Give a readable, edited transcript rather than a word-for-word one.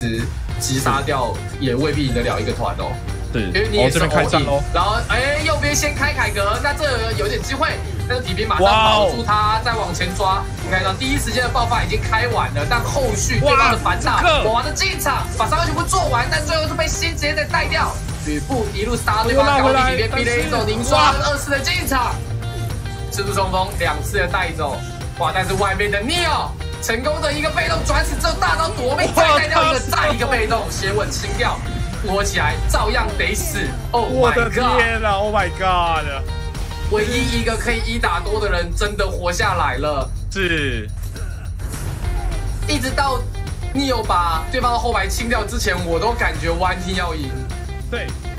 击杀掉也未必赢得了一个团哦。 对， 因为你也是这边开战喽。 然后右边先开凯格，那这有点机会，但是皮皮马上保住他，再往前抓。你看到第一时间的爆发已经开完了，但后续对方的反打，我玩的进场，把3个全部做完，但最后是被新直接再带掉。吕布一路杀对方高地里面逼了一手凝刷，2次的进场，赤兔冲锋2次的带走。哇！但是外面的 Neo 成功的一个被动转死之后，大招夺命，再带掉一个，再一个被动，血吻清掉。活起来照样得死 ！Oh my god！ 我的天啊 ！Oh my god！ 唯一一个可以1打多的人真的活下来了。 是， 一直到 Neo 把对方的后排清掉之前，我都感觉 One Team 要赢。 对。